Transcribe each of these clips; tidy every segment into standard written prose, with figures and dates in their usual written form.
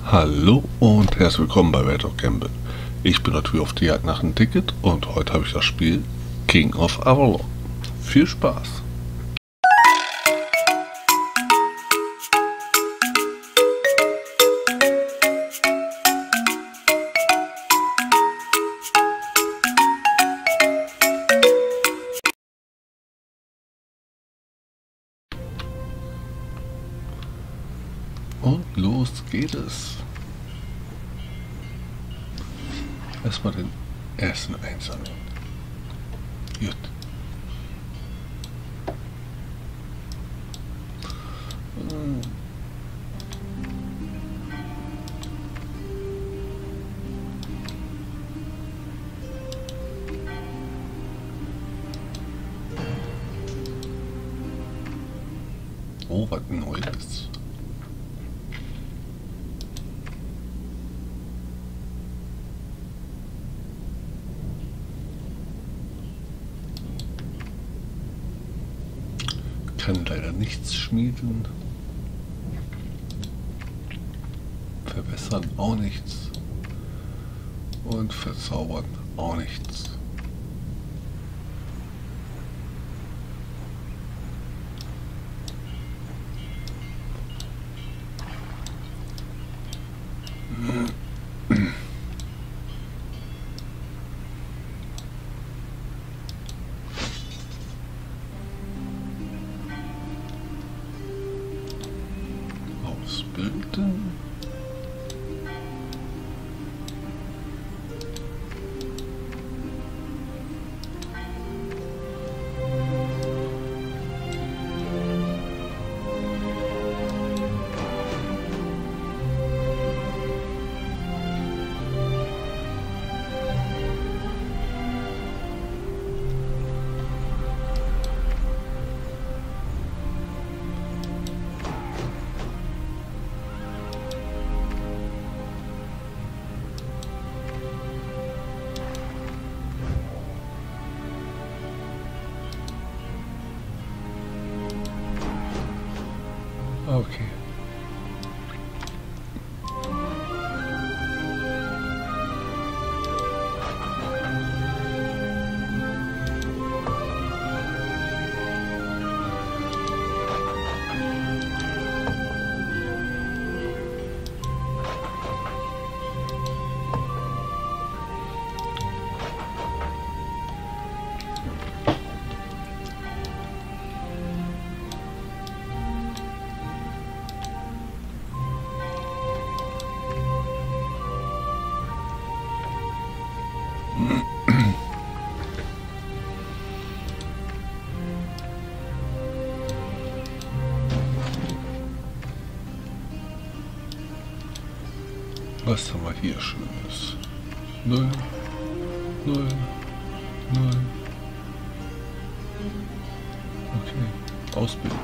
Hallo und herzlich willkommen bei Red of Campbell. Ich bin natürlich auf die Jagd nach einem Ticket und heute habe ich das Spiel King of Avalon. Viel Spaß! Und los geht es. Erstmal den ersten einsammeln. Gut. Oh, was Neues. Kann leider nichts schmieden. Verbessern auch nichts. Und verzaubern auch nichts. Ausbilden. Okay. Was haben wir hier Schönes? 0, 0, 0. Okay, Ausbildung.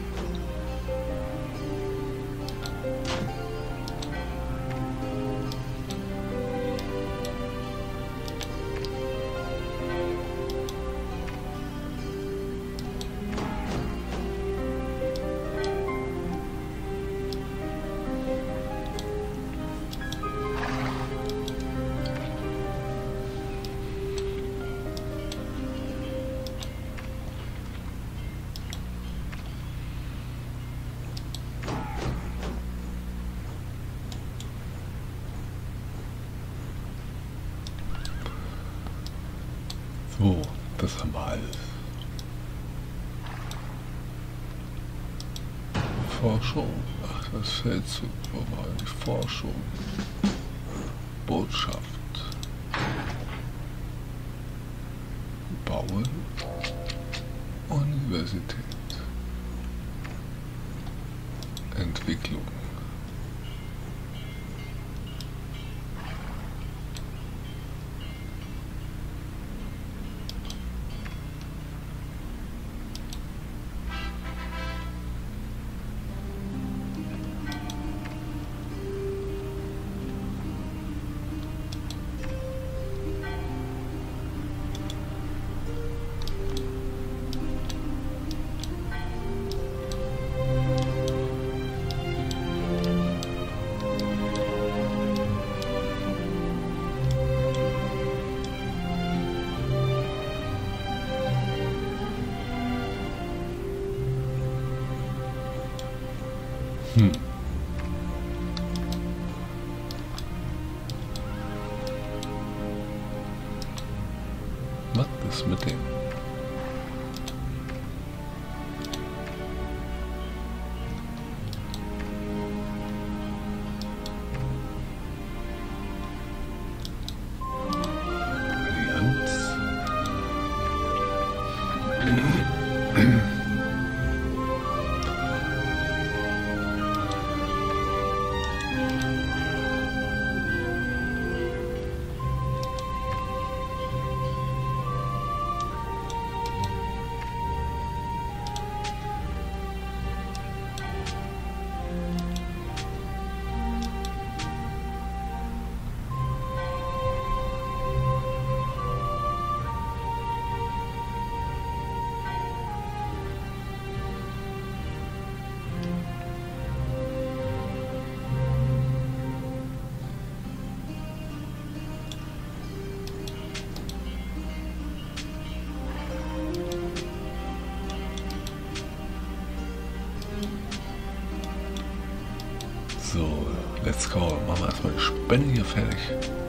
So, das haben wir alles. Forschung. Ach, das Feldzug. Wo war die Forschung? Botschaft. Bauen. Universität. Entwicklung. Hm. Was ist mit dem? So, let's go. Machen wir erstmal die Spende hier fertig.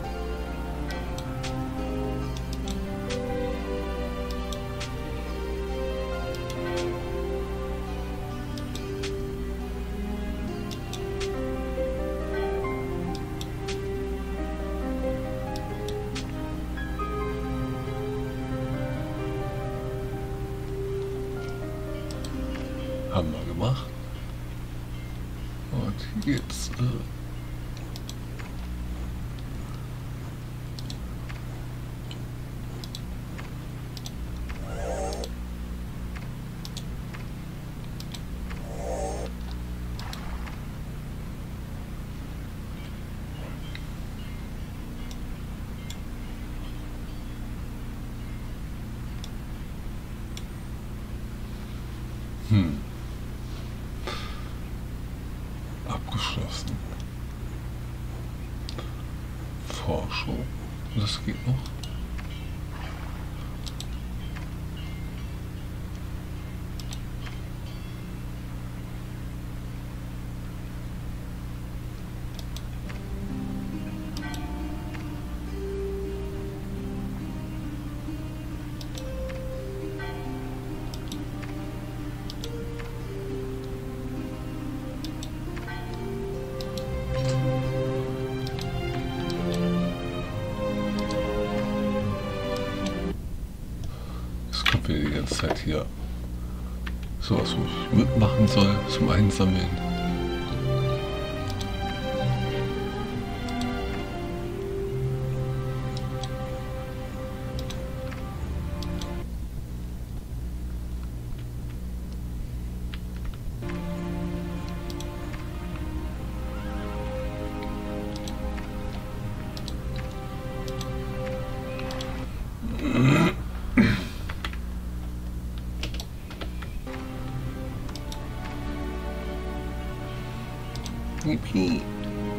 Haben wir gemacht. Und jetzt abgeschlossen. Forschung. Das geht noch. Die ganze Zeit hier sowas, wo ich mitmachen soll zum Einsammeln. Yippie.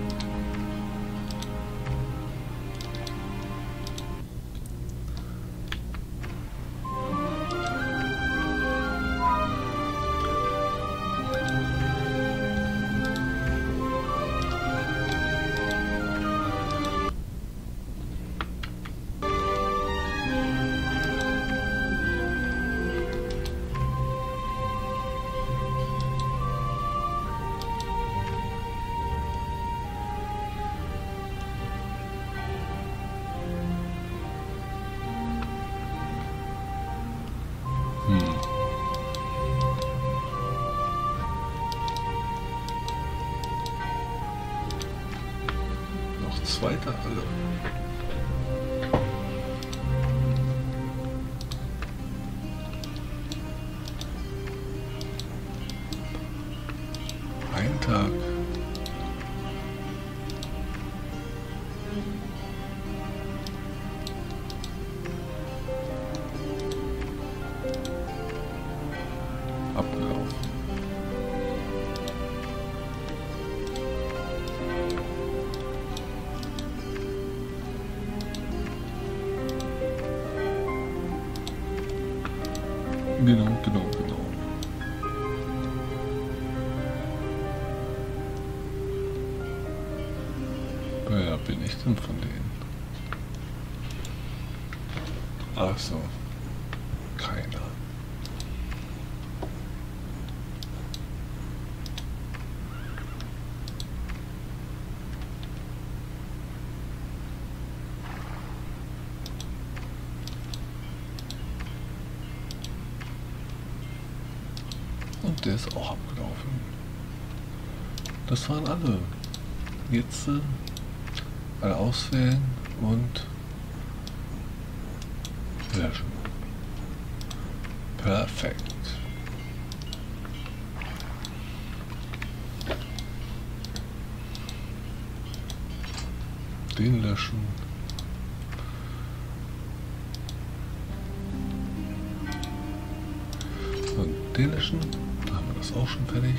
Noch 2 Tage. Ein Tag. Abgelaufen. Genau. Wer bin ich denn von denen? Ach so. Keiner. Und der ist auch abgelaufen. Das waren alle. Jetzt alle auswählen und löschen. Perfekt. Den löschen. Und den löschen. Da haben wir das auch schon fertig.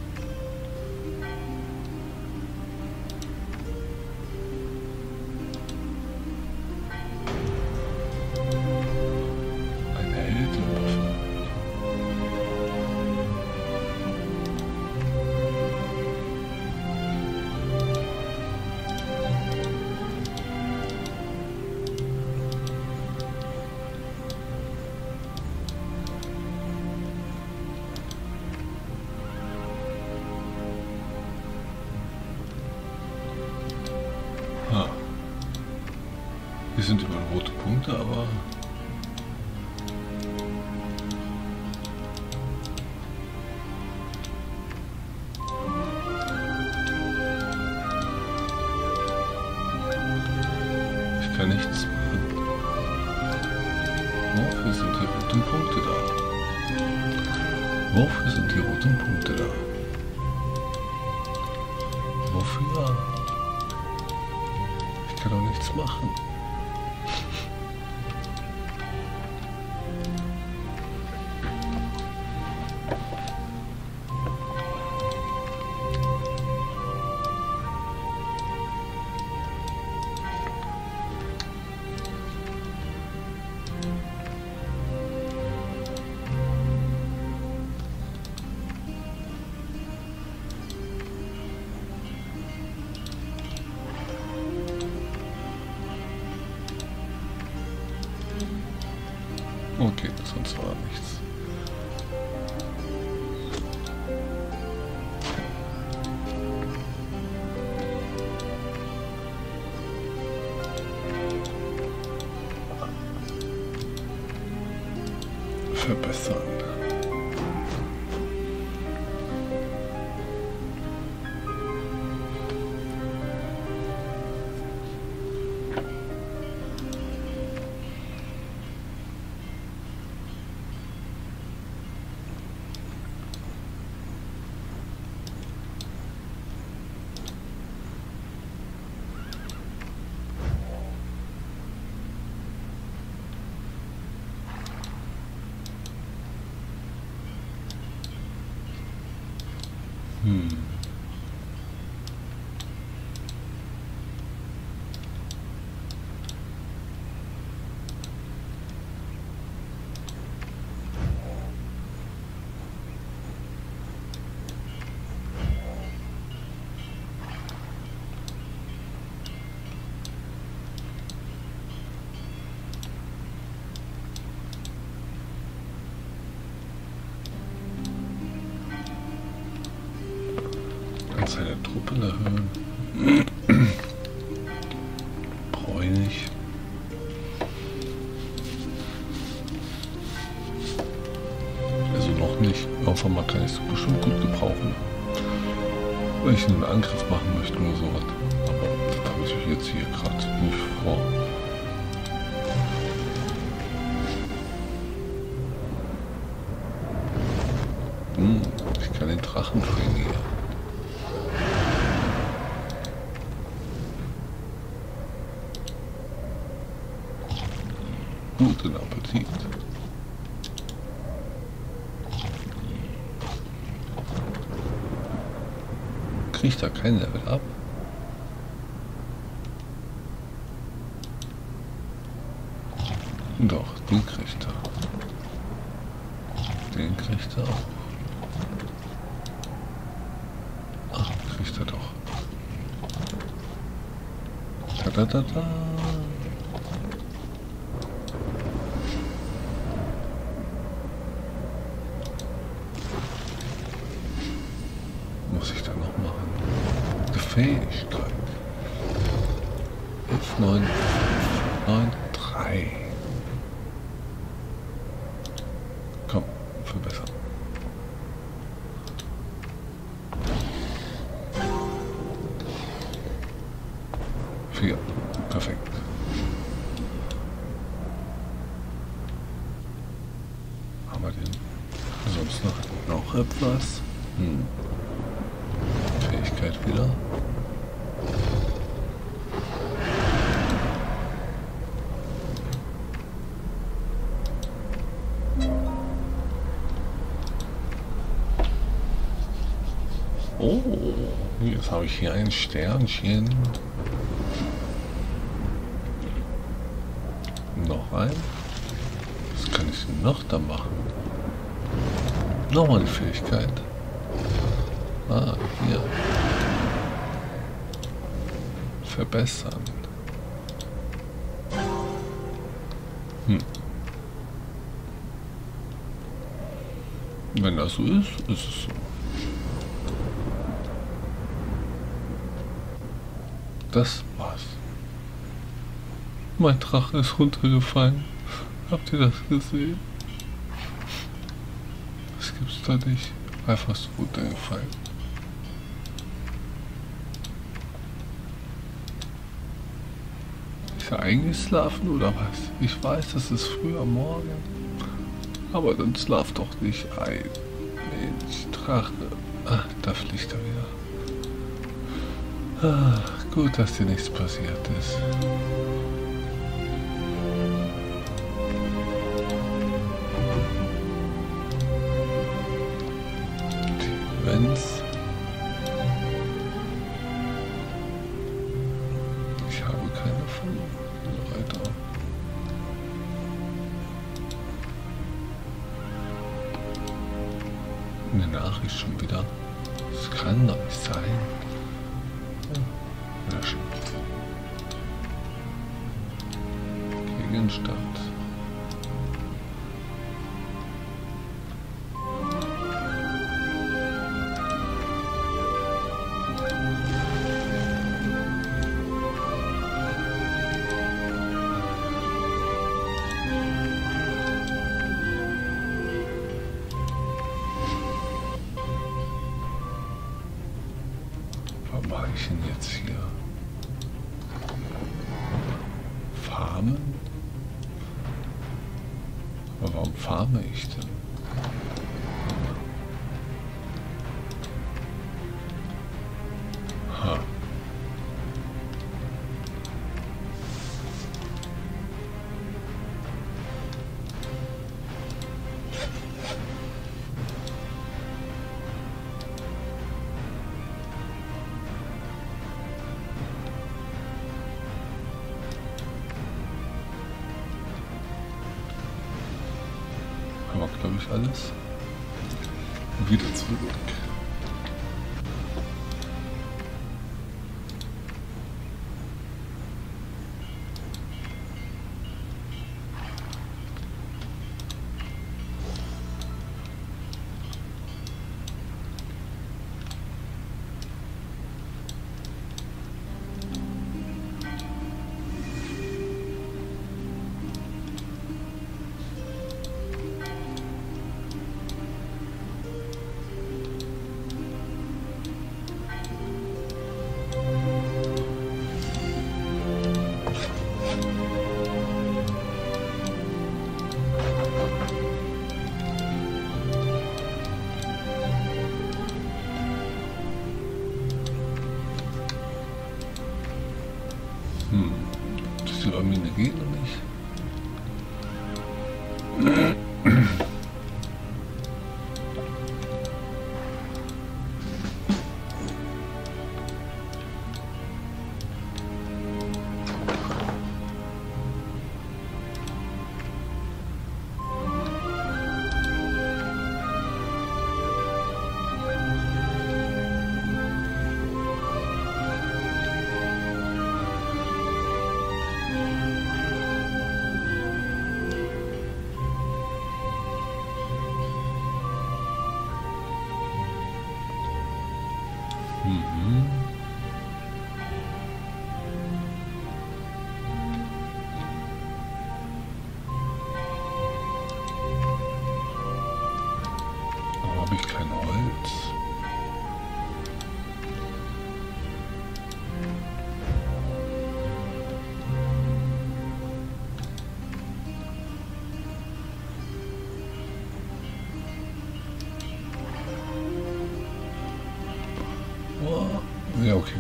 Hier sind überall rote Punkte, aber ich kann nichts machen. Wofür sind die roten Punkte da? Wofür sind die roten Punkte da? Wofür? Ich kann doch nichts machen. Okay, sonst war nichts. Verbessern. Anzahl der Truppen erhöhen. Brauche ich nicht. Also noch nicht. Irgendwann mal kann ich es bestimmt gut gebrauchen. Wenn ich einen Angriff machen möchte oder sowas. Aber das habe ich jetzt hier gerade nicht vor. Ich kann den Drachen trainieren. Guten Appetit. Kriegt er kein Level ab? Doch, den kriegt er. Den kriegt er auch. Ach, kriegt er doch. Da, da, da, da. Muss ich da noch machen? Die Fähigkeit. F993. Komm, verbessern. Perfekt. Haben wir denn sonst noch etwas? Fähigkeit wieder. Oh, jetzt habe ich hier ein Sternchen. Noch ein. Was kann ich denn noch da machen? Nochmal die Fähigkeit. Ah, hier. Verbessern. Wenn das so ist, ist es so. Das war's. Mein Drache ist runtergefallen. Habt ihr das gesehen? Das gibt's da nicht. Einfach so runtergefallen. Ist er eingeschlafen oder was? Ich weiß, das ist früh am Morgen. Aber dann schlaf doch nicht ein. Mensch, Drache. Ach, da fliegt er wieder. Ah, gut, dass dir nichts passiert ist. Events. Ich habe keine von Leute. Eine Nachricht schon wieder. Das kann doch nicht sein. Löschen. Gegenstand. Was mache ich denn jetzt hier? Farmen? Aber warum farme ich denn? Ha. Haben wir, glaube ich, alles. Wieder zurück. Das die Mine geht noch nicht.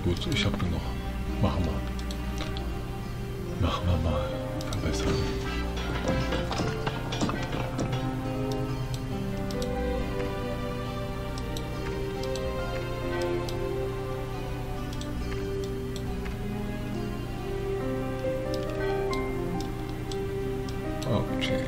gut, ich habe genug. Machen wir. Machen wir mal. Verbessern. Okay.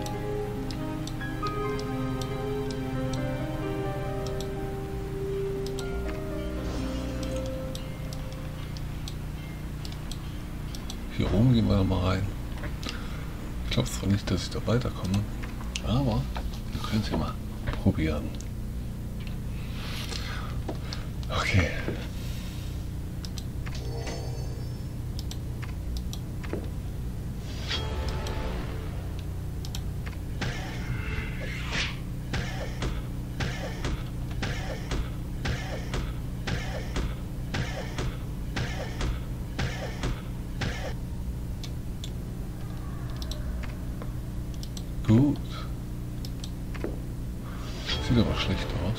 Hier oben gehen wir noch mal rein. Ich glaube zwar nicht, dass ich da weiterkomme, aber wir können es ja mal probieren. Okay. Gut. Sieht aber schlecht aus.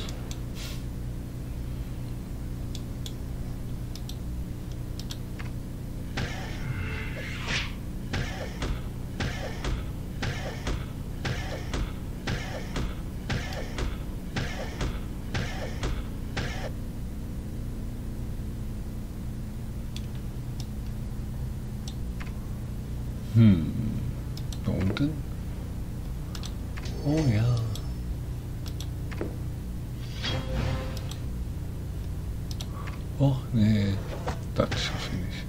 Da unten? Oh ja. Och nee, das schaffe ich nicht.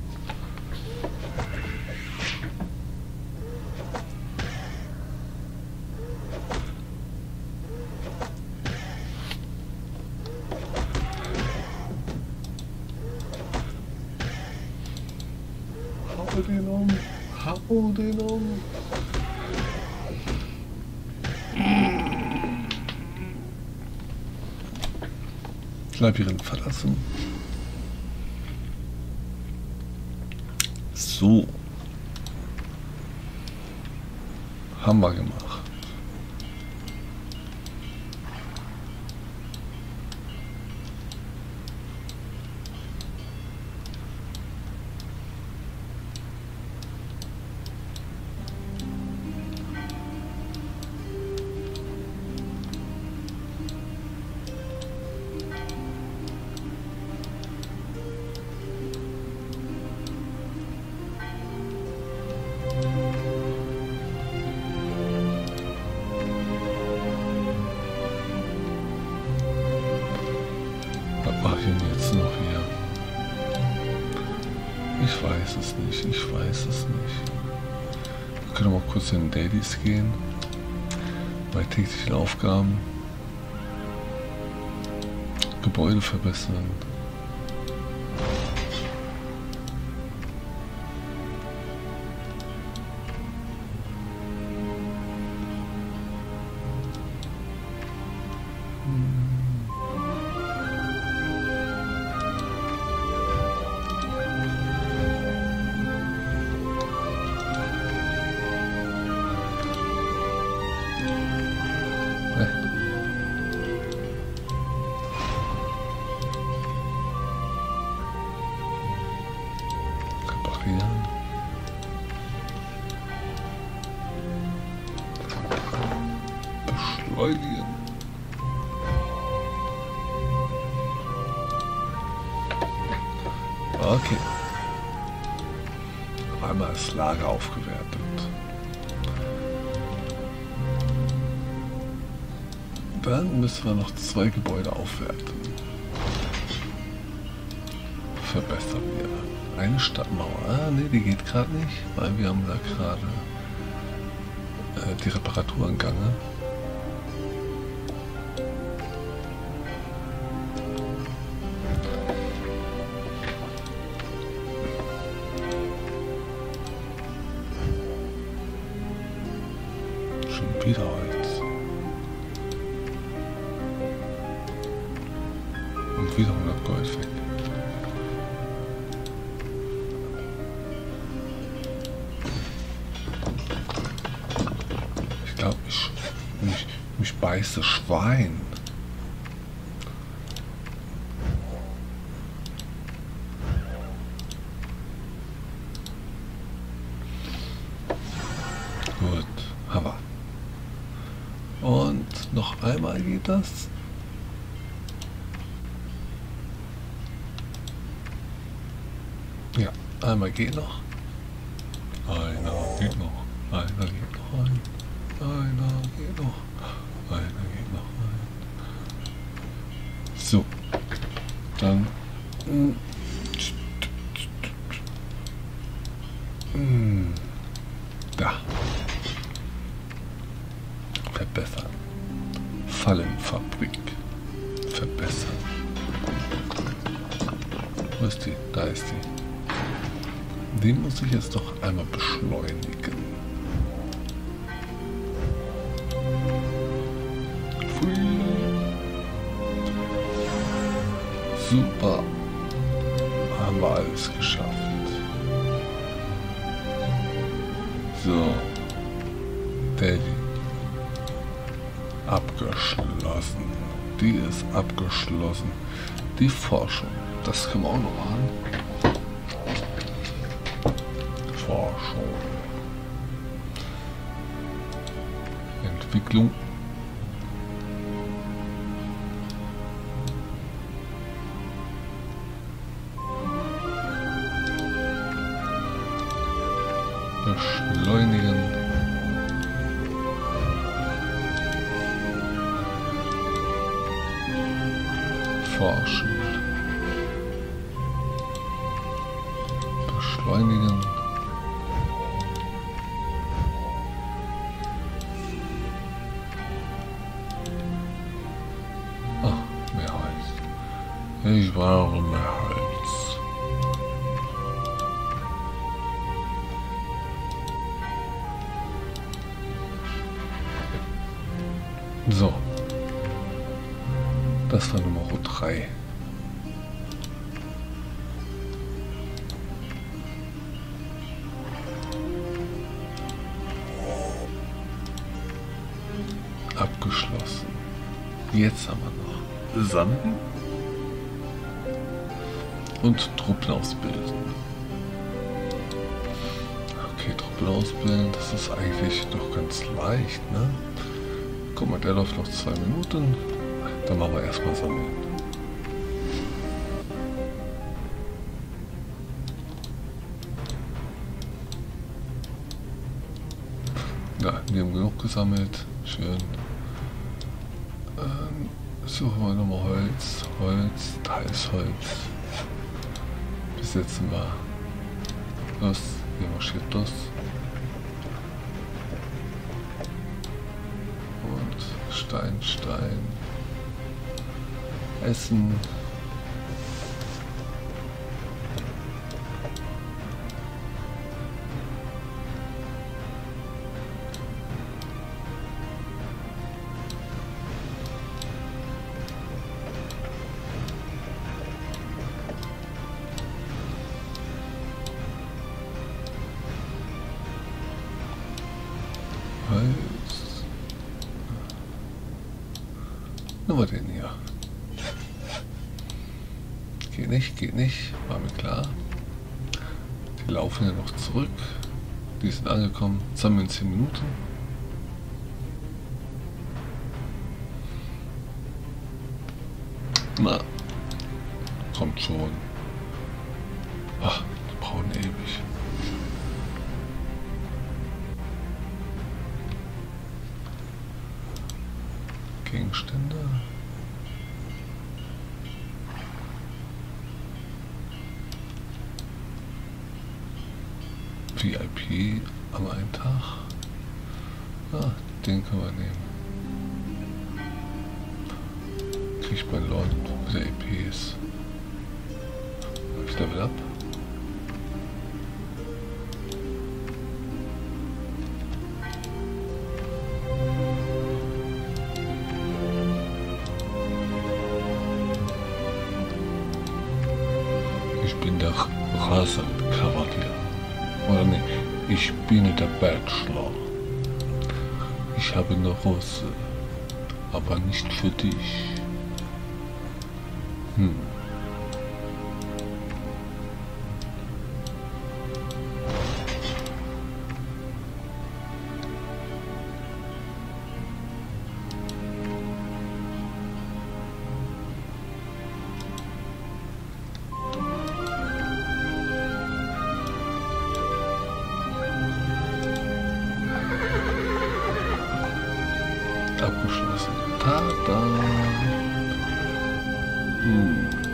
Hau den um, hau den um. Labyrinth verlassen. So. Haben wir gemacht. Was mache ich denn jetzt noch hier? Ich weiß es nicht, ich weiß es nicht. Wir können mal kurz in den Dailies gehen. Bei täglichen Aufgaben. Gebäude verbessern. Beschleunigen. Okay. Einmal das Lager aufgewertet. Dann müssen wir noch 2 Gebäude aufwerten. Verbessern wir. Eine Stadtmauer. Ah, ne, die geht gerade nicht, weil wir haben da gerade die Reparatur im Gange. Schon wieder Holz. Und wieder 100 Gold weg. Ich glaube, mich beißt das Schwein. Noch einmal geht das. Ja, einmal geht noch. Einer geht noch. Einer geht noch ein. Einer geht noch. Einer geht noch ein. So. Dann. Da. Verbessern. Fallenfabrik. Verbessern. Wo ist die? Da ist die. Den muss ich jetzt doch einmal beschleunigen. Pfui. Super. Haben wir alles geschafft. So. Daddy. Abgeschlossen. Die ist abgeschlossen. Die Forschung. Das können wir auch noch machen. Forschung. Entwicklung. Beschleunigen. Forschen. Beschleunigen. Ah, mehr Holz. Ich brauche mehr Holz. So. Das war Nummer 3. Abgeschlossen. Jetzt haben wir noch Sanden und Truppen ausbilden. Okay, Truppen ausbilden, das ist eigentlich doch ganz leicht, ne? Guck mal, der läuft noch 2 Minuten. Dann machen wir erstmal sammeln. Ja, wir haben genug gesammelt. Schön. Suchen wir nochmal Holz. Holz, da ist Holz. Besetzen wir. Los, hier marschiert los. Und Stein, Stein. Essen. Holz. Nur den hier. Geht nicht, war mir klar. Die laufen ja noch zurück. Die sind angekommen. Zusammen in 10 Minuten. Na, kommt schon. Ach, die brauchen ewig. Gegenstände. VIP am einen Tag. Ah, den können wir nehmen. Kriegt mein Lord wieder EPs. Ich level up. Ich bin der Rasenkavalier. Oder nee, ich bin der Bachelor. Ich habe eine Rose, aber nicht für dich.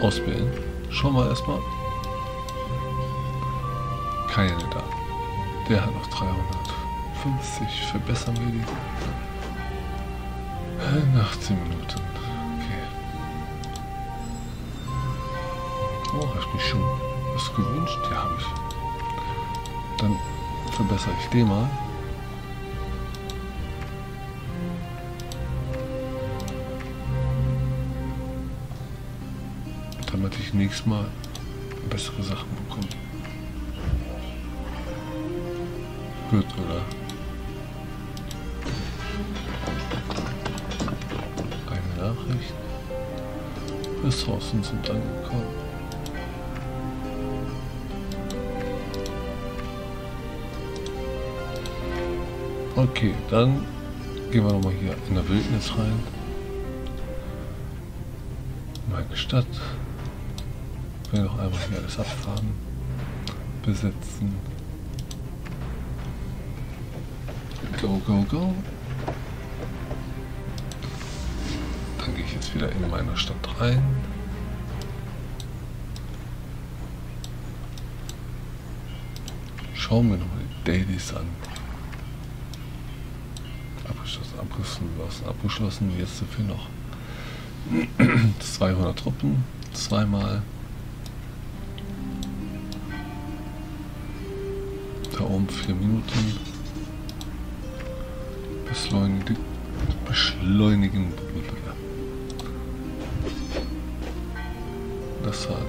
Auswählen. Schauen wir erstmal. Keine da. Der hat noch 350. Verbessern wir die. Nach 10 Minuten. Okay. Oh, habe ich mich schon was gewünscht? Ja, habe ich. Dann verbessere ich den mal. Damit ich nächstes Mal bessere Sachen bekomme. Gut, oder? Eine Nachricht. Ressourcen sind angekommen. Okay, dann gehen wir nochmal hier in der Wildnis rein. Meine Stadt. Ich will noch einmal hier alles abfahren. Besetzen. Go, go, go. Dann gehe ich jetzt wieder in meine Stadt rein. Schauen wir nochmal die Dailies an. Abgeschlossen. Jetzt dafür noch 200 Truppen. Zweimal. Da oben 4 Minuten. Beschleunigen. Das war.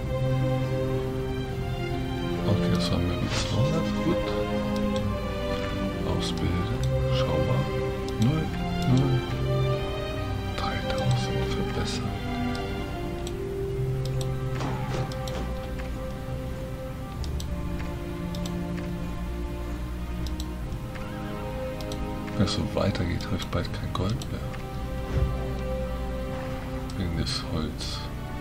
Okay, das war mehr wie 200. Gut. Ausbilden. Schau mal. 0, 3000 verbessern. Wenn es so weitergeht, habe ich bald kein Gold mehr. Wegen des Holz.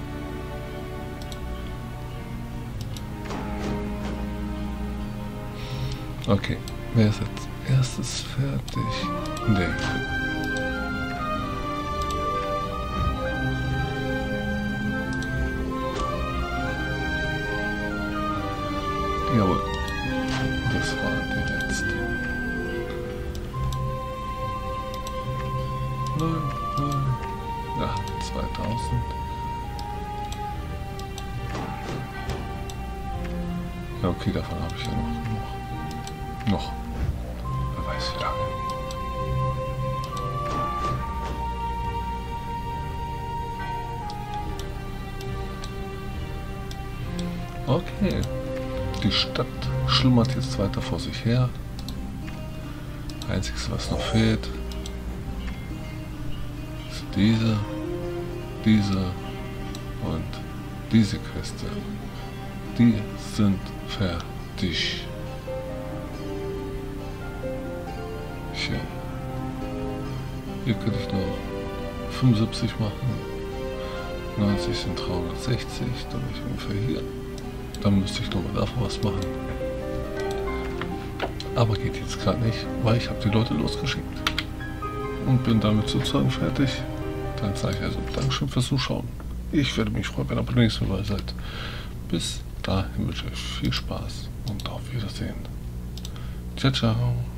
Okay, wer ist jetzt erstes fertig? Nee. Jawohl. Das war die letzte. 0, 0. Ja, 2000. Ja, okay, davon habe ich ja noch genug. Noch. Wer weiß wie lange. Okay. Die Stadt schlummert jetzt weiter vor sich her. Einziges, was noch fehlt, ist diese und diese Queste. Die sind fertig. Schön. Hier könnte ich noch 75 machen. 90 sind 360, dann bin ich ungefähr hier. Dann müsste ich nochmal davon was machen. Aber geht jetzt gerade nicht, weil ich habe die Leute losgeschickt. Und bin damit sozusagen fertig. Dann sage ich also Dankeschön fürs Zuschauen. Ich werde mich freuen, wenn ihr beim nächsten Mal seid. Bis dahin wünsche ich euch viel Spaß und auf Wiedersehen. Ciao, ciao.